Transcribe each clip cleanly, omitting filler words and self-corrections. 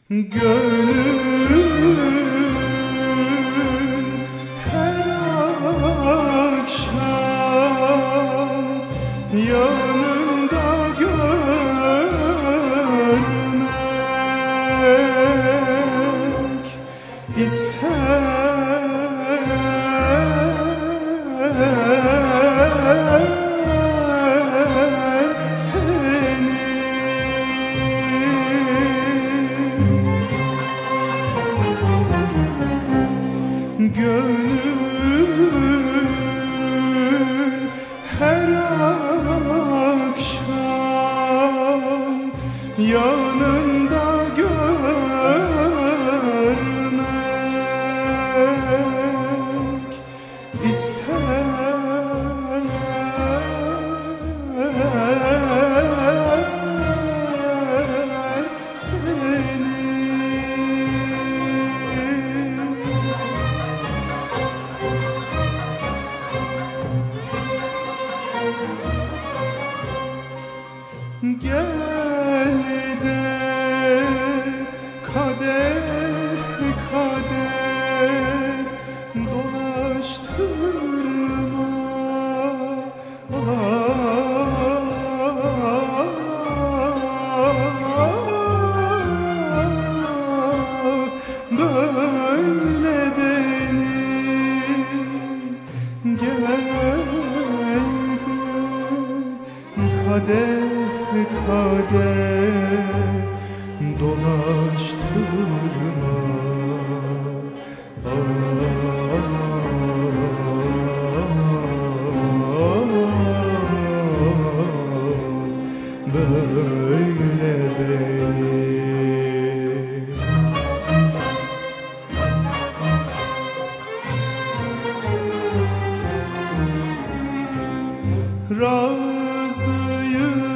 Gönül her akşam yanında görmek ister seni. Gönül her akşam yanında görmek ister seni. Gel de kadeh kadeh dolaştırma, böyle beni. Gel de kadeh kadeh dolaştırma, böyle beni. Razıyım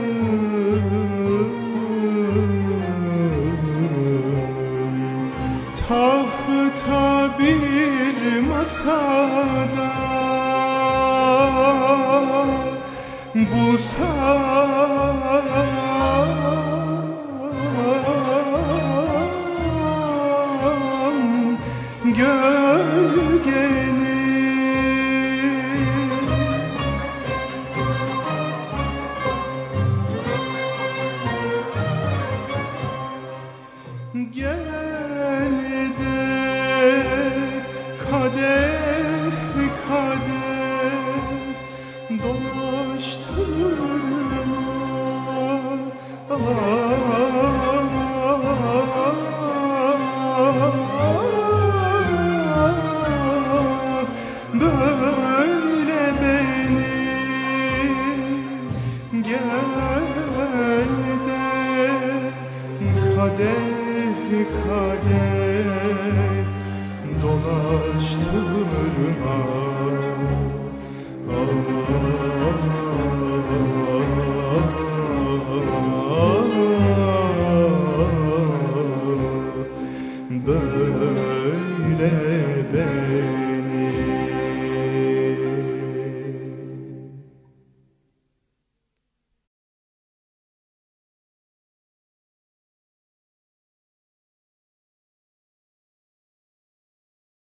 tahta bir masada bulsam gölgeni. Gel de kadeh kadeh dolaştırma, böyle beni. Gel de kadeh kadeh dolaştırma.